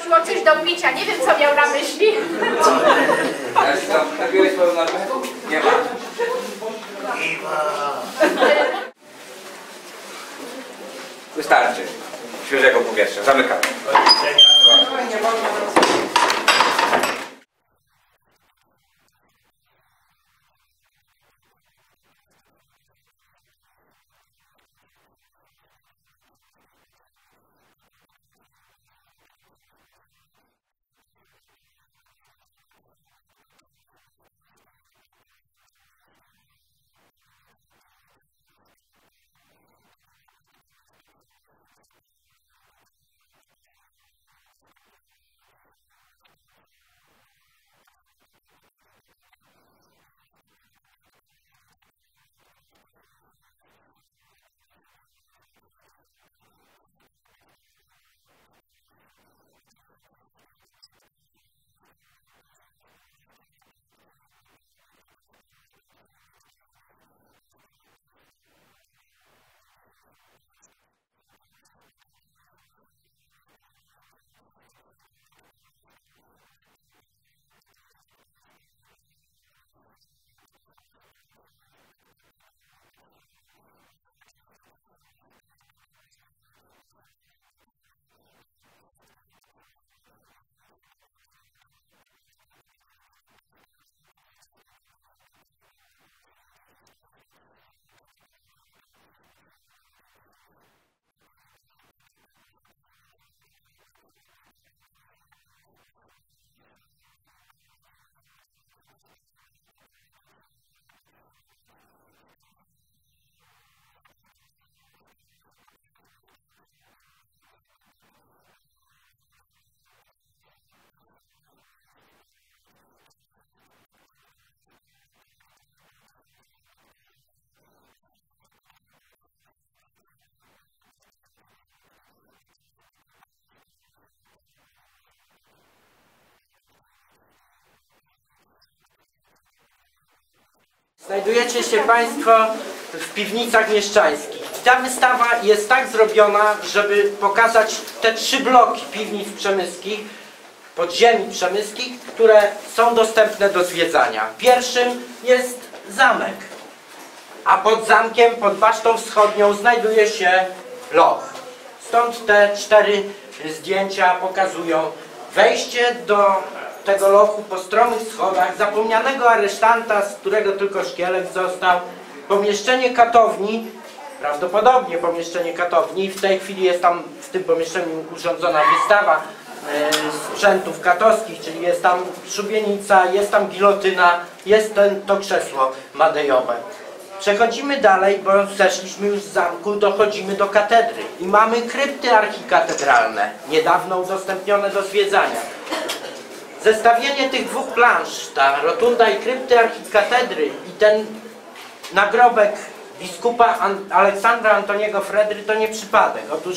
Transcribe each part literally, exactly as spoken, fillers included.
prosił o coś do picia. Nie wiem, co miał na myśli. Napiłeś swoją nazwę? Nie ma. Wystarczy. Świeżego powietrza. Zamykam. Znajdujecie się Państwo w Piwnicach Mieszczańskich. Ta wystawa jest tak zrobiona, żeby pokazać te trzy bloki piwnic przemyskich, podziemi przemyskich, które są dostępne do zwiedzania. Pierwszym jest zamek, a pod zamkiem, pod basztą wschodnią znajduje się loch. Stąd te cztery zdjęcia pokazują wejście do tego lochu po stromych schodach, zapomnianego aresztanta, z którego tylko szkielet został, pomieszczenie katowni, prawdopodobnie pomieszczenie katowni. W tej chwili jest tam w tym pomieszczeniu urządzona wystawa e, sprzętów katowskich, czyli jest tam szubienica, jest tam gilotyna, jest ten, to krzesło madejowe. Przechodzimy dalej, bo zeszliśmy już z zamku, dochodzimy do katedry i mamy krypty archikatedralne, niedawno udostępnione do zwiedzania. Zestawienie tych dwóch plansz, ta rotunda i krypty archikatedry i ten nagrobek biskupa Aleksandra Antoniego Fredry to nie przypadek. Otóż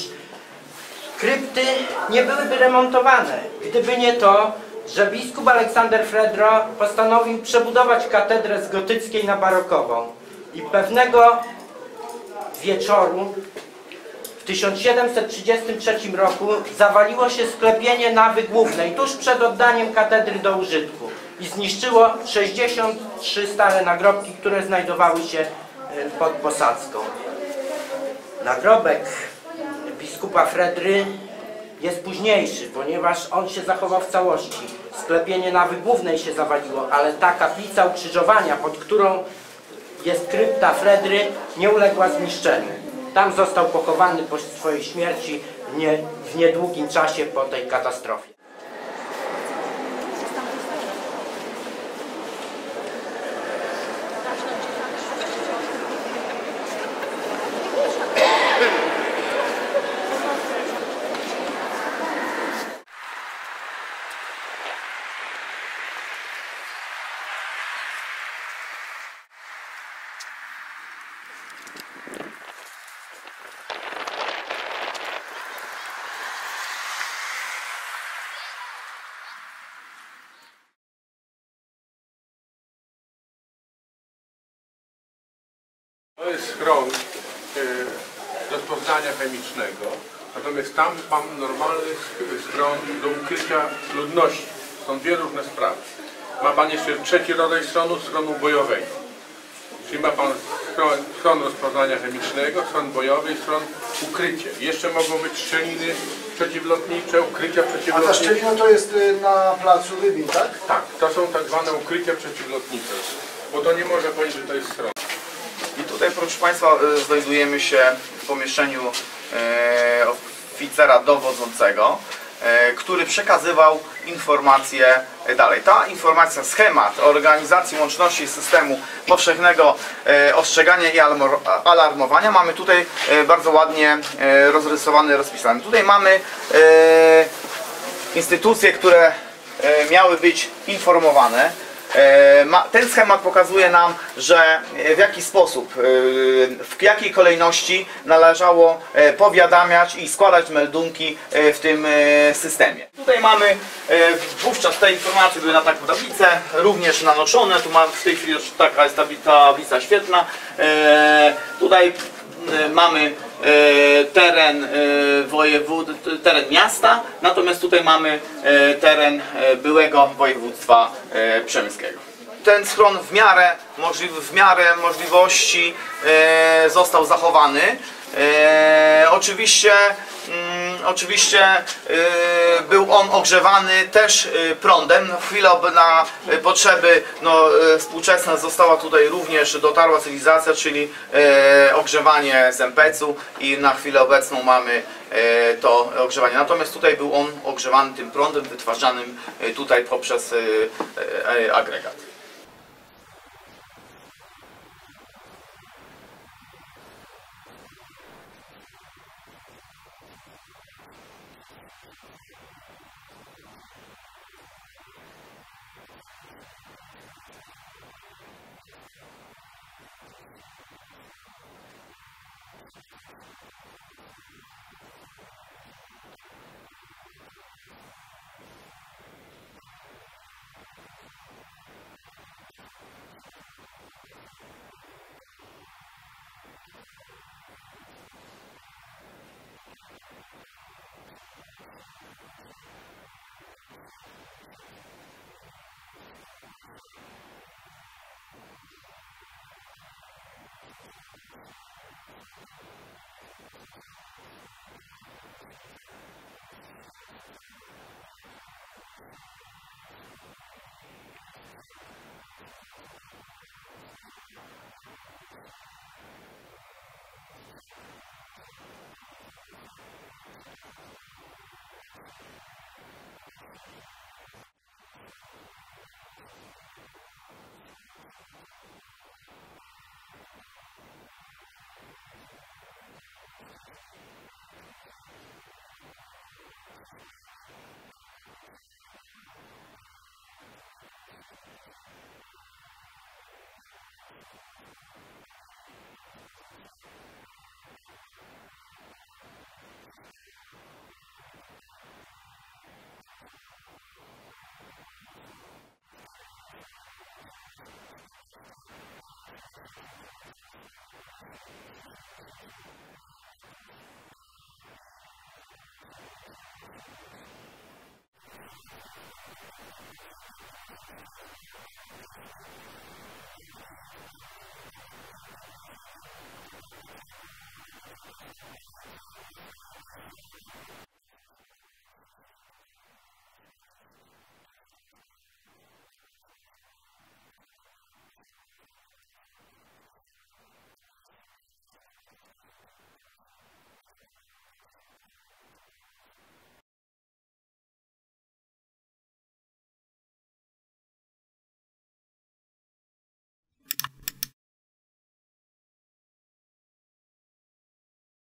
krypty nie byłyby remontowane, gdyby nie to, że biskup Aleksander Fredro postanowił przebudować katedrę z gotyckiej na barokową. I pewnego wieczoru w tysiąc siedemset trzydziestym trzecim roku zawaliło się sklepienie nawy głównej tuż przed oddaniem katedry do użytku i zniszczyło sześćdziesiąt trzy stare nagrobki, które znajdowały się pod posadzką. Nagrobek biskupa Fredry jest późniejszy, ponieważ on się zachował w całości. Sklepienie nawy głównej się zawaliło, ale ta kaplica ukrzyżowania, pod którą jest krypta Fredry, nie uległa zniszczeniu. Tam został pochowany po swojej śmierci w, nie, w niedługim czasie po tej katastrofie. To jest schron y, rozpoznania chemicznego. Natomiast tam mam normalny schron do ukrycia ludności. Są dwie różne sprawy. Ma pan jeszcze trzeci rodzaj schronu, schronu bojowego. Czyli ma pan schron, schron rozpoznania chemicznego, schron bojowy i schron ukrycie. Jeszcze mogą być szczeliny przeciwlotnicze, ukrycia A ta przeciwlotnicze. szczelina to jest y, na placu Wybin, tak? Tak, to są tak zwane ukrycia przeciwlotnicze, bo to nie może powiedzieć, że to jest schron. I tutaj, proszę Państwa, znajdujemy się w pomieszczeniu e, oficera dowodzącego, e, który przekazywał informacje dalej. Ta informacja, schemat organizacji łączności systemu powszechnego e, ostrzegania i alarmowania mamy tutaj e, bardzo ładnie e, rozrysowany, rozpisany. Tutaj mamy e, instytucje, które e, miały być informowane. Ten schemat pokazuje nam, że w jaki sposób, w jakiej kolejności należało powiadamiać i składać meldunki w tym systemie. Tutaj mamy wówczas te informacje były na taką tablicę, również nanoszone. Tu mam w tej chwili już taka jest tablica świetna. Tutaj mamy teren wojewód, teren miasta, natomiast tutaj mamy teren byłego województwa przemyskiego. Ten schron w miarę, w miarę możliwości został zachowany. Oczywiście, oczywiście był on ogrzewany też prądem. Na chwilę na potrzeby no, współczesne została tutaj również dotarła cywilizacja, czyli ogrzewanie z empecu i na chwilę obecną mamy to ogrzewanie. Natomiast tutaj był on ogrzewany tym prądem wytwarzanym tutaj poprzez agregat.